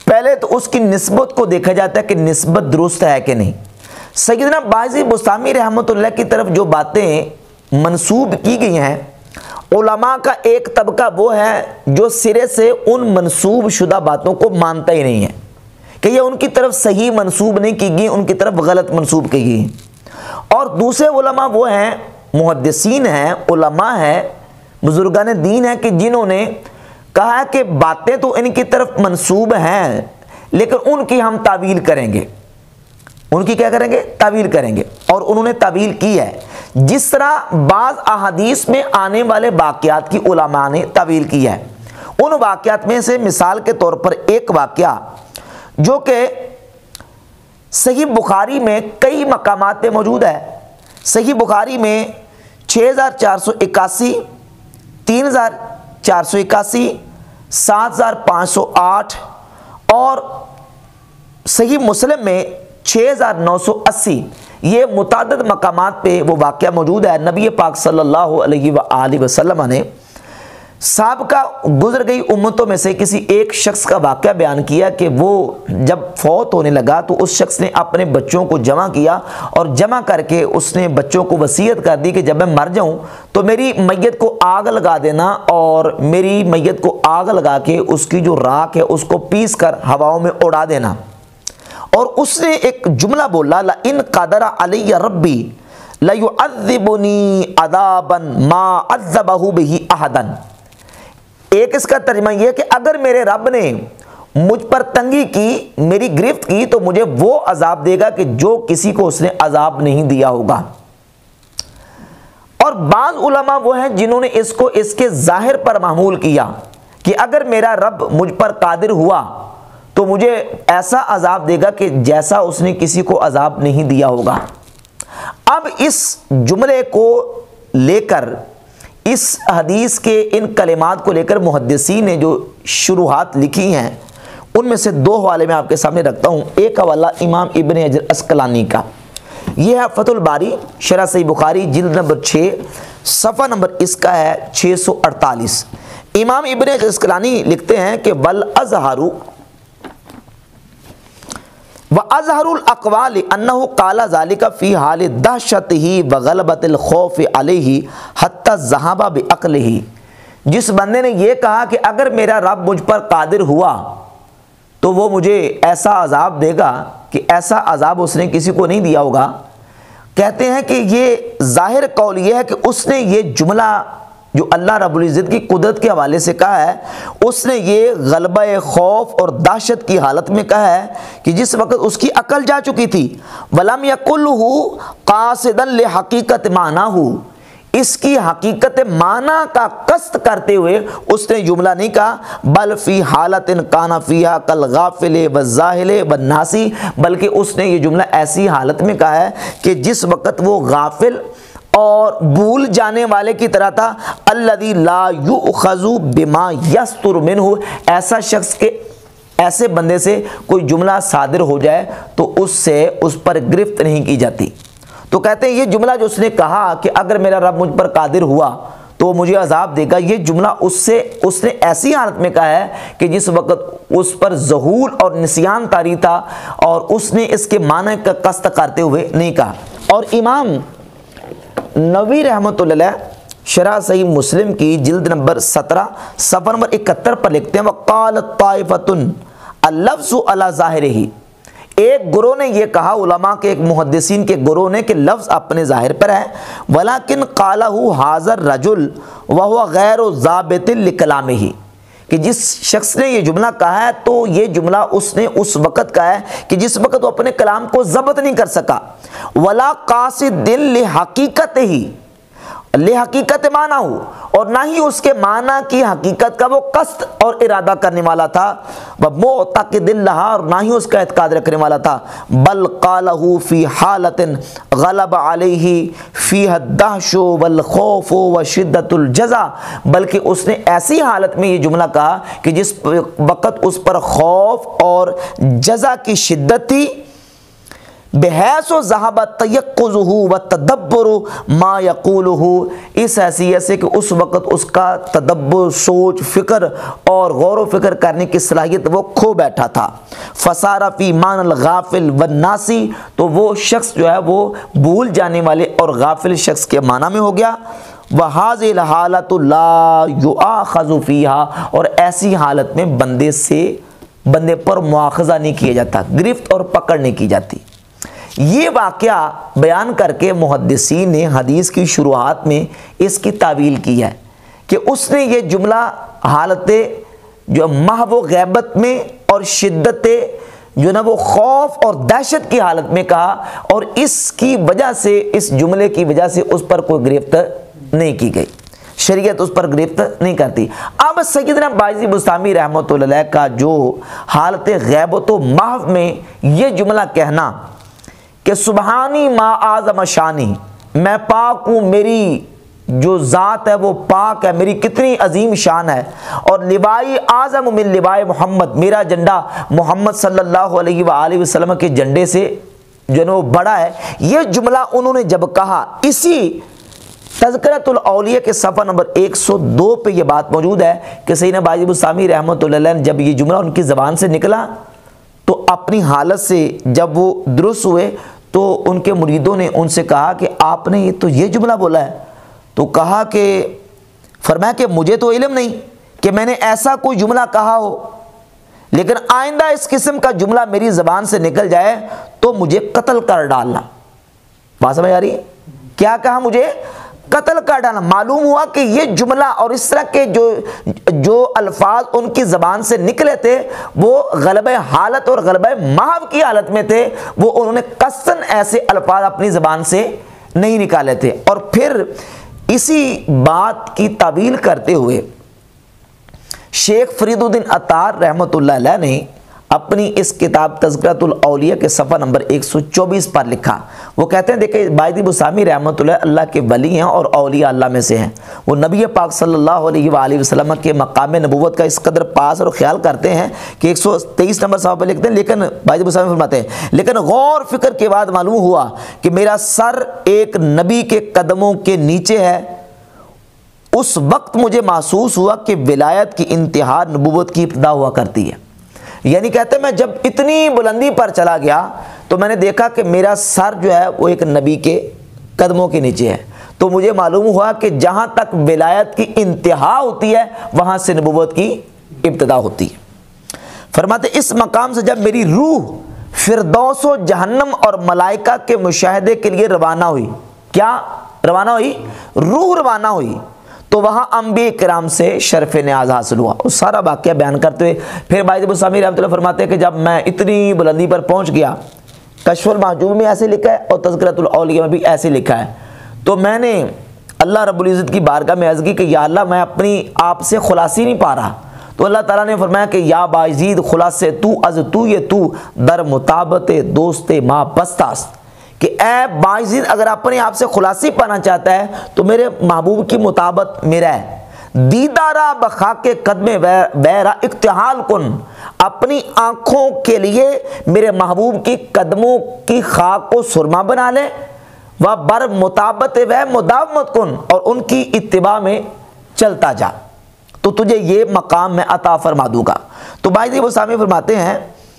पहले तो उसकी निस्बत को देखा जाता है कि निस्बत दुरुस्त है कि नहीं। सैयदना बाजी बुस्तामी रहमतुल्लाह की तरफ जो बातें मंसूब की गई हैं, उलमा का एक तबका वो है जो सिरे से उन मंसूब शुदा बातों को मानता ही नहीं है कि ये उनकी तरफ सही मंसूब नहीं की गई, उनकी तरफ गलत मंसूब की गई। और दूसरे उलमा वो हैं, मुहद्दिसीन हैं, उलमा हैं, बुजुर्गान दीन हैं कि जिन्होंने कहा कि बातें तो इनकी तरफ मंसूब हैं लेकिन उनकी हम तावील करेंगे, उनकी क्या करेंगे, तावील करेंगे। और उन्होंने तावील की है जिस तरह बाज़ अहादीस में आने वाले वाक़यात की उलमा ने तावील की है। उन वाक़यात में से मिसाल के तौर पर एक वाक़या जो कि सही बुखारी में कई मकामात पे मौजूद है। सही बुखारी में छः हज़ार चार सौ इक्यासी, तीन हज़ार चार सौ इक्यासी, सात हज़ार पाँच सौ आठ और सही मुस्लिम में छः हज़ार नौ सौ अस्सी, ये मुतादिद मकामात पे वो वाक़या मौजूद है। नबी पाक सल्लल्लाहु अलैहि वआलिहि वसल्लम ने साबका गुजर गई उम्मतों में से किसी एक शख्स का वाक़या बयान किया कि वो जब फौत होने लगा तो उस शख्स ने अपने बच्चों को जमा किया और जमा करके उसने बच्चों को वसीयत कर दी कि जब मैं मर जाऊं तो मेरी मैयत को आग लगा देना और मेरी मैयत को आग लगा के उसकी जो राख है उसको पीस कर हवाओं में उड़ा देना। और उसने एक जुमला बोला, ला इन क़दरा अलैया रब्बी ला युअज़्ज़िबुनी अज़ाबन मा अज़्ज़बहु बिही अहदन। एक इसका तर्जुमा यह कि अगर मेरे रब ने मुझ पर तंगी की, मेरी गिरफ्त की, तो मुझे वो अजाब देगा कि जो किसी को उसने अजाब नहीं दिया होगा। और बाज़ उलमा वो हैं जिन्होंने इसको इसके जाहिर पर मामूल किया कि अगर मेरा रब मुझ पर कादिर हुआ तो मुझे ऐसा अजाब देगा कि जैसा उसने किसी को अजाब नहीं दिया होगा। अब इस जुमले को लेकर, इस हदीस के इन कलिमात को लेकर मुहद्दिसीन ने जो शुरुआत लिखी हैं उनमें से दो हवाले मैं आपके सामने रखता हूँ। एक हवाला इमाम इब्न हजर अस्कलानी का, यह है फतहुल बारी शरह सही बुखारी जिल्द नंबर छः, सफ़ा नंबर इसका है छः सौ अड़तालीस। इमाम इब्न हजर अस्कलानी लिखते हैं कि वल अज़हरु व अज़हरुल अक़वाल अन्नहु क़ाला ज़ालिका फ़ी हाल दहशतिही व ग़लबतिल ख़ौफ़ अलैहि हत्ता ज़हबा बिअक़लिही। जिस बंदे ने यह कहा कि अगर मेरा रब मुझ पर कादिर हुआ तो वो मुझे ऐसा अजाब देगा कि ऐसा अजाब उसने किसी को नहीं दिया होगा, कहते हैं कि ये ज़ाहिर कौल ये है कि उसने ये जुमला जो अल्लाह रब्बुल इज़्ज़त की कुदरत के हवाले से कहा है, उसने ये गलबा खौफ और दहशत की हालत में कहा है कि जिस वक्त उसकी अकल जा चुकी थी। वलम यकुल्हु कासिदन ले हकीकत मानाहु, इसकी हकीकत माना का कस्त करते हुए उसने जुमला नहीं कहा, बल फी हालतिन काना फीहा कल गाफिले व जाहिले व नासी, बल्कि उसने ये जुमला ऐसी हालत में कहा है कि जिस वक्त वो गाफिल और भूल जाने वाले की तरह था। अल्लज़ी ला युखज़ु बिमा यस्तुर मिन्हु, ऐसा शख्स के ऐसे बंदे से कोई जुमला सादिर हो जाए तो उससे उस पर गिरफ्त नहीं की जाती। तो कहते हैं ये जुमला जो उसने कहा कि अगर मेरा रब मुझ पर कादिर हुआ तो मुझे अजाब देगा, ये जुमला उससे उसने ऐसी हालत में कहा है कि जिस वक्त उस पर ज़हूल और निसियान तारी था और उसने इसके माने का कस्त करते हुए नहीं कहा। और इमाम नबी रहमतुल्लाह शरह सही मुस्लिम की जिल्द नंबर सत्रह सफ़र नंबर इकहत्तर पर लिखते हैं, वक़ाल ताइफ़तुन अल-लफ्ज़ु अला ज़ाहिरिही, एक गुरोह ने यह कहा, उलमा के एक मुहद्दिसीन के गुरोह ने, कि लफ्ज़ अपने ज़ाहिर पर है, वलाकिन क़ालहु हाज़र रजुल व हुवा गैरु ज़ाबितिन लिकलामिही, कि जिस शख्स ने ये जुमला कहा है तो ये जुमला उसने उस वक़्त कहा है कि जिस वक़्त वो अपने कलाम को ज़ब्त नहीं कर सका। वला कासिदिन ले हकीकत ही ले हकीकत माना हो, और ना ही उसके माना की हकीकत का वो कस्त और इरादा करने वाला था, वह मुअतक़िदिन लहा, और ना ही उसका एतक़ाद रखने वाला था। बल क़ालहु फ़ी हालतिन ग़लब अलैहि फ़ीहा दहशु वल ख़ौफ़ु व शिद्दतुल जज़ा, बल्कि उसने ऐसी हालत में ये जुमला कहा कि जिस वक़्त उस पर खौफ और जज़ा की शिद्दत थी, बेहैस व ज़हाबत तयक्कुज़ुहु व तदब्बुरु मा यक़ूलुहु, इस हैसियत से कि उस वक़्त उसका तदब्बुर, सोच, फ़िक्र और गौर व फिक्र करने की सलाहियत वो खो बैठा था। फ़सारा फ़ी मानल गाफिल व नासी, तो वो शख्स जो है वो भूल जाने वाले और गाफिल शख्स के माना में हो गया। वहाज़िल हालतु ला युआख़ज़ु फ़ीहा, और ऐसी हालत में बंदे से बंदे पर मुआख़ज़ा नहीं किया जाता, गिरफ्त और पकड़ नहीं की जाती। ये वाक़या बयान करके मुहद्दिसीन ने हदीस की शुरुआत में इसकी तावील की है कि उसने ये जुमला हालत जो महव गैबत में और शिद्दत जो ना वो खौफ और दहशत की हालत में कहा, और इसकी वजह से, इस जुमले की वजह से उस पर कोई गिरफ्त नहीं की गई, शरीयत उस पर गिरफ्त नहीं करती। अब सैयदना बायज़ीद बुस्तामी रहमतुल्लाह अलैह का जो हालत गैबत व महव में ये जुमला कहना कि सुबहानी मा आज़म शानी, मैं पाक हूँ, मेरी जो ज़ात है वो पाक है, मेरी कितनी अजीम शान है, और लिवाई आज़म मिन लिवाई मोहम्मद, मेरा झंडा मोहम्मद सल्लल्लाहु अलैहि वआलिहि वसल्लम के झंडे से जो है वो बड़ा है। ये जुमला उन्होंने जब कहा, इसी तज़किरतुल औलिया के सफ़ा नंबर एक सौ दो पे ये बात मौजूद है कि सैयदना बायज़ीद बुस्तामी रहमतुल्लाह अलैह जब ये जुमला उनकी ज़बान से निकला तो अपनी हालत से जब वो दुरुस्त हुए तो उनके मुरीदों ने उनसे कहा कि आपने ये तो ये जुमला बोला है। तो कहा कि फरमाया कि मुझे तो इल्म नहीं कि मैंने ऐसा कोई जुमला कहा हो, लेकिन आइंदा इस किस्म का जुमला मेरी ज़बान से निकल जाए तो मुझे कत्ल कर डालना। बात समझ आ रही है? क्या कहा? मुझे कत्ल कर डालना। मालूम हुआ कि ये जुमला और इस तरह के जो जो अल्फाज उनकी ज़बान से निकले थे वो गलबे हालत और गलबे महव की हालत में थे, वो उन्होंने कसन ऐसे अल्फाज अपनी ज़बान से नहीं निकाले थे। और फिर इसी बात की तावील करते हुए शेख फरीदुद्दीन अत्तार रहमतुल्लाह अलैह ने अपनी इस किताब तज़किरतुल औलिया के सफ़ा नंबर एक सौ चौबीस पर लिखा। वो कहते हैं, देखिए बायज़ीद बुस्तामी रहमतुल्लाह अल्लाह के वली हैं और औलिया अल्लाह में से हैं। वो नबी पाक सल्लल्लाहु अलैहि वसल्लम के मकाम नबूवत का इस कदर पास और ख्याल करते हैं कि एक सौ तेईस नंबर सफ़ा पर लिखते हैं, लेकिन बायज़ीद बुस्तामी फरमाते हैं, लेकिन गौर फिक्र के बाद मालूम हुआ कि मेरा सर एक नबी के कदमों के नीचे है। उस वक्त मुझे महसूस हुआ कि विलायत की इंतहा नबूवत की इब्तिदा हुआ करती है। यानी कहते हैं मैं जब इतनी बुलंदी पर चला गया तो मैंने देखा कि मेरा सर जो है वो एक नबी के कदमों के नीचे है। तो मुझे मालूम हुआ कि जहाँ तक विलायत की इंतहा होती है वहाँ से नबूवत की इब्तिदा होती है। फरमाते इस मकाम से जब मेरी रूह फिरदौस व जहन्नम और मलाइका के मुशाहदे के लिए रवाना हुई, क्या रवाना हुई? रूह रवाना हुई, तो वहाँ अंबिया किराम से शर्फ न्याज हासिल हुआ। उस सारा वाक़या बयान करते हुए फिर बायज़ीद बुस्तामी रहमतुल्लाह फरमाते हैं कि जब मैं इतनी बुलंदी पर पहुँच गया, कश्फुल महजूब में ऐसे लिखा है और तज़किरतुल औलिया में भी ऐसे लिखा है, तो मैंने अल्लाह रब्बुल इज़्ज़त की बारगाह में अर्ज़ की कि या अल्लाह मैं अपनी आप से खुलासी नहीं पा रहा। तो अल्लाह ताला ने फरमाया कि या बायज़ीद खुलासे तू अज़ तू ये तू दर मुताबत दोस्त माँ बस्तास, कि ए बायज़ीद अगर अपने आप से खुलासी पाना चाहता है तो मेरे महबूब की मुताबत मेरा है। दीदारा बखा के कदमे वैरा इख्तिहाल कुन, अपनी आँखों के लिए मेरे महबूब की कदमों की खाक को सुरमा बना ले। वह बर मुताबत व मुदावमत कुन, और उनकी इत्तिबा में चलता जा तो तुझे ये मकाम में अता फरमा दूँगा। तो बायज़ीद बुस्तामी फरमाते हैं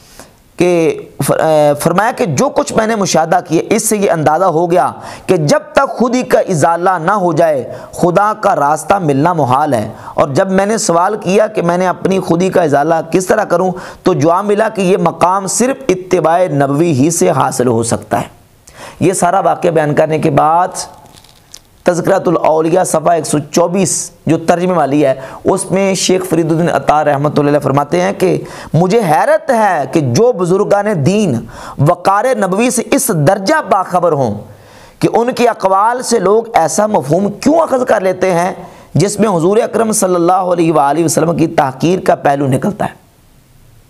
कि फरमाया कि जो कुछ मैंने मुशाहदा किया इससे ये अंदाज़ा हो गया कि जब तक खुदी का इजाला ना हो जाए खुदा का रास्ता मिलना मुहाल है। और जब मैंने सवाल किया कि मैंने अपनी खुदी का इजाला किस तरह करूं, तो जवाब मिला कि ये मकाम सिर्फ इत्तिबाए नबवी ही से हासिल हो सकता है। ये सारा वाक़या बयान करने के बाद तज़किरतुल औलिया सफ़ा एक सौ चौबीस जो तर्जमे वाली है उसमें शेख फरीदुद्दीन अत्तार रहमतुल्लाह अलैह फरमाते हैं कि मुझे हैरत है कि जो बुज़ुर्गान दीन वक़ार नबवी से इस दर्जा बाखबर हों कि उनके अक़वाल से लोग ऐसा मफ़हूम क्यों अख़ज़ कर लेते हैं जिसमें हुज़ूर अकरम सल्लल्लाहु अलैहि वसल्लम की तहक़ीर का पहलू निकलता है।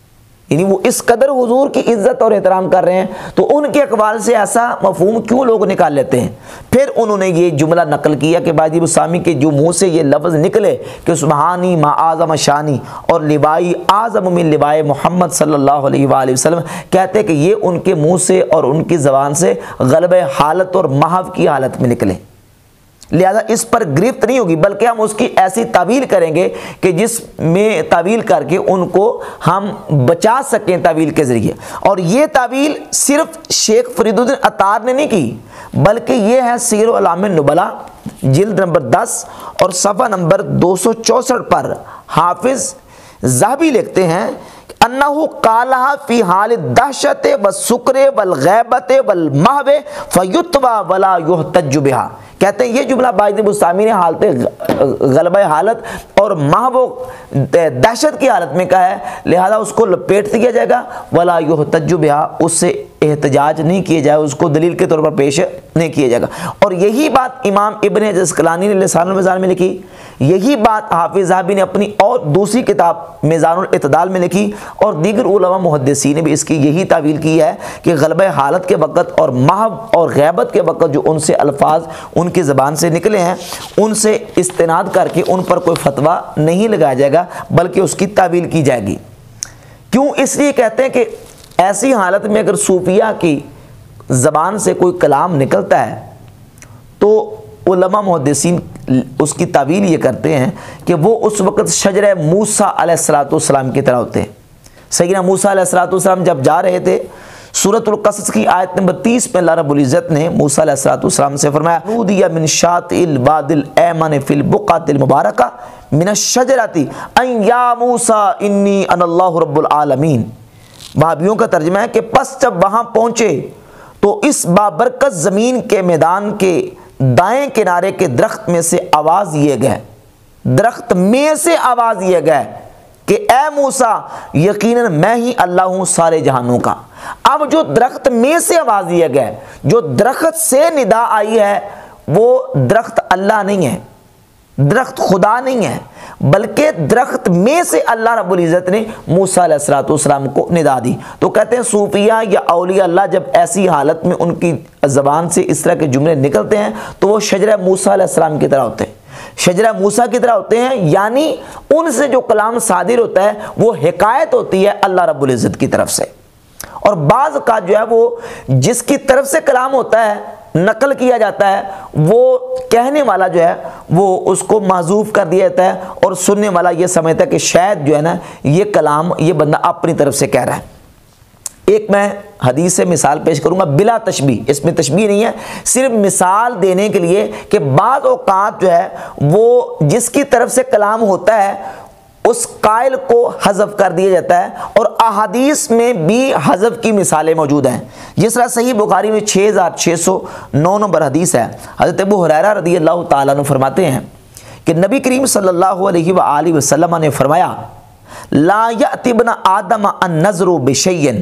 यानी वो इस कदर हुजूर की इज्जत और एहतराम कर रहे हैं, तो उनके अकवाल से ऐसा मफहूम क्यों लोग निकाल लेते हैं। फिर उन्होंने ये जुमला नकल किया कि बाजी बुस्तामी के जो मुंह से ये लफ्ज़ निकले कि सुबहानी मा आज़म शानी और लिबाई आज़म मिन लिबाए मोहम्मद सल्लल्लाहु अलैहि वसल्लम, कहते कि ये उनके मुँह से और उनकी ज़बान से ग़लबे हालत और महव की हालत में निकले, लिहाजा इस पर गिरफ्त नहीं होगी, बल्कि हम उसकी ऐसी तावील करेंगे कि जिसमें तावील करके उनको हम बचा सकें तावील के ज़रिए। और ये तावील सिर्फ शेख फरीदुद्दीन अतार ने नहीं की, बल्कि ये है सीर अलाम नुबला जिल्द नंबर दस और सफ़ा नंबर दो सौ चौंसठ पर हाफिज़ ज़हबी लिखते हैं अन्नहु कालहा फी हाल दहशत व सुक्र वल गैबत वल महवे फयुतवा वला युहतज्जु बिहा। कहते हैं ये जुमला बाइज़ बुस्तामी ने हालत गलबा हालत और महव दहशत की हालत में कहा है, लिहाजा उसको लपेट दिया जाएगा, वला युहतज्जु बिहा, उससे एहतजाज नहीं किया जाए, उसको दलील के तौर पर पेश नहीं किया जाएगा। और यही बात इमाम इब्न जस्कलानी ने लिसानुल मिज़ान में लिखी, यही बात हाफिज़ ज़हबी ने अपनी और दूसरी किताब मीज़ानुल इत्तिदाल में लिखी, और दीगर उलमा मुहद्दिसीन ने भी इसकी यही तावील की है कि ग़लबा हालत के वक़्त और महव और गैबत के वक़्त जो उनसे अल्फाज उनकी ज़बान से निकले हैं, उनसे इस्तिनाद करके उन पर कोई फतवा नहीं लगाया जाएगा, बल्कि उसकी तावील की जाएगी। क्यों? इसलिए कहते हैं कि ऐसी हालत में अगर सूफिया की ज़बान से कोई कलाम निकलता है तो उलमा मुहद्दिसीन उसकी तावील ये करते हैं कि वो उस वक़्त शजर मूसा अलैहिस्सलाम की तरह होते हैं। सैयदना मूसा अलैहिस्सलाम जब जा रहे थे, सूरतुल कसस की आयत नंबर तीस में अल्लाह रब्बुल इज़्ज़त ने मूसा अलैहिस्सलाम से फरमाया नूदिया मिन शातिल वादिल ऐमन फिल बुक़ातिल मुबारका मिनश शजरती अन या मूसा इन्नी अनल्लाहु रब्बुल आलमीन। भाभियों का तर्जुमा है कि पस जब वहाँ पहुँचे तो इस बाबरकत ज़मीन के मैदान के दाएं किनारे के दरख्त में से आवाज़ ये गए, दरख्त में से आवाज़ ये गए कि ए मूसा यकीनन मैं ही अल्लाह हूँ सारे जहानों का। अब जो दरख्त में से आवाज़ दिया गया, जो दरख्त से निदा आई है, वो दरख्त अल्लाह नहीं है, दरख्त खुदा नहीं है, बल्कि दरख्त में से अल्लाह रब्बुल इज़्ज़त ने मूसा अलैहिस्सलाम को निदा दी। तो कहते हैं सूफिया या औलिया अल्लाह जब ऐसी हालत में उनकी ज़बान से इस तरह के जुमले निकलते हैं तो वो शजरा मूसा अलैहिस्सलाम की तरह होते हैं, शजरा मूसा की तरह होते हैं, यानी उनसे जो कलाम सादिर होता है वो हिकायत होती है अल्लाह रब्बुल इज़्ज़त की तरफ से। और बाज़ का जो है वो जिसकी तरफ से कलाम होता है, नकल किया जाता है, वो कहने वाला जो है वो उसको माजूफ कर दिया जाता है और सुनने वाला ये समझता है कि शायद जो है ना ये कलाम ये बंदा अपनी तरफ से कह रहा है। एक मैं हदीस से मिसाल पेश करूंगा बिला तशबीह, इसमें तशबीह नहीं है, सिर्फ मिसाल देने के लिए कि बाज़ औक़ात जो है वो जिसकी तरफ से कलाम होता है उस कायल को हज़फ कर दिया जाता है, और अहादीस में भी हज़फ की मिसालें मौजूद हैं। जिस तरह सही बुखारी में छः हज़ार छः सौ नौ नंबर हदीस है, हज़रत अबू हुरैरा रज़ी अल्लाह ताला अन्हु फरमाते हैं कि नबी करीम सल्लल्लाहु अलैहि वआलिहि वसल्लम ने फरमाया ला यअति इब्न आदम अन नज़रु बिशैइन,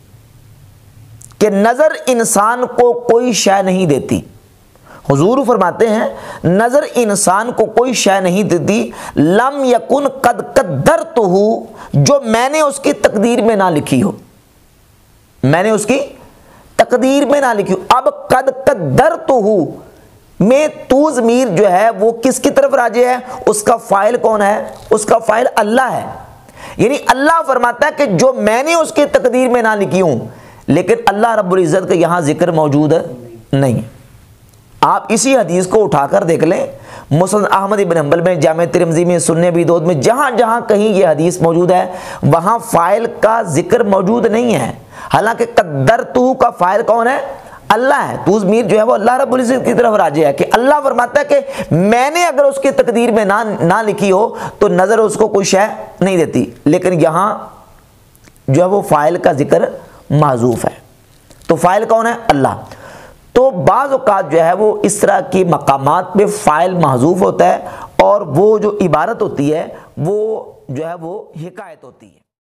कि नज़र इंसान को कोई शय नहीं देती। हुजूर फरमाते हैं नज़र इंसान को कोई शय नहीं देती लम यकुन कद कद्दरतुहु, जो मैंने उसकी तकदीर में ना लिखी हो, मैंने उसकी तकदीर में ना लिखी हो। अब कद कद्दरतुहु में तू ज़मीर जो है वो किसकी तरफ राजे है, उसका फ़ाइल कौन है, उसका फ़ाइल अल्लाह है। यानी अल्लाह फरमाता है कि जो मैंने उसकी तकदीर में ना लिखी हूँ, लेकिन अल्लाह रब्बुल इज़्ज़त का यहाँ जिक्र मौजूद नहीं। आप इसी हदीस को उठाकर देख लें, मुस्नद अहमद इब्न हंबल में, जामे तिरमिज़ी में, सुन्ने अबी दाऊद में, जहाँ जहाँ कहीं ये हदीस मौजूद है वहाँ फ़ाइल का जिक्र मौजूद नहीं है। हालांकि कद्दरतु का फ़ाइल कौन है, अल्लाह है। तू ज़मीर जो है वो अल्लाह रब्बुल इज़्ज़त की तरफ राजी है कि अल्लाह फरमाता है कि मैंने अगर उसकी तकदीर में ना ना लिखी हो तो नज़र उसको कोई शय नहीं देती, लेकिन यहाँ जो है वो फ़ाइल का जिक्र माज़ूफ़ है। तो फ़ाइल कौन है, अल्लाह। तो बाज़ औक़ात जो है वो इस तरह की मकामात पे फ़ाइल महज़ूफ़ होता है और वो जो इबारत होती है वो जो है वो हिकायत होती है।